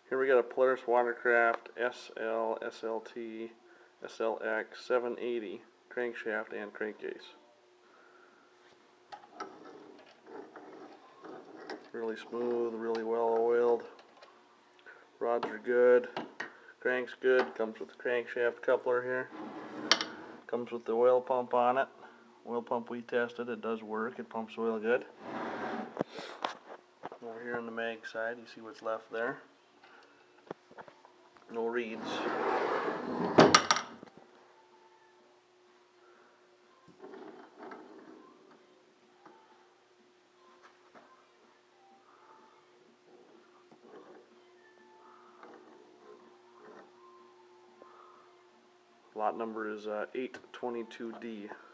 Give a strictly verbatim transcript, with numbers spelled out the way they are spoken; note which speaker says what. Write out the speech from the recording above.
Speaker 1: Here we got a Polaris Watercraft S L, S L T, S L X seven eighty crankshaft and crankcase. Really smooth, really well oiled. Rods are good. Crank's good. Comes with the crankshaft coupler here. Comes with the oil pump on it. Oil pump we tested. It does work. It pumps oil good. Over here on the mag side, you see what's left there. No reeds. Lot number is uh, eight twenty-two D.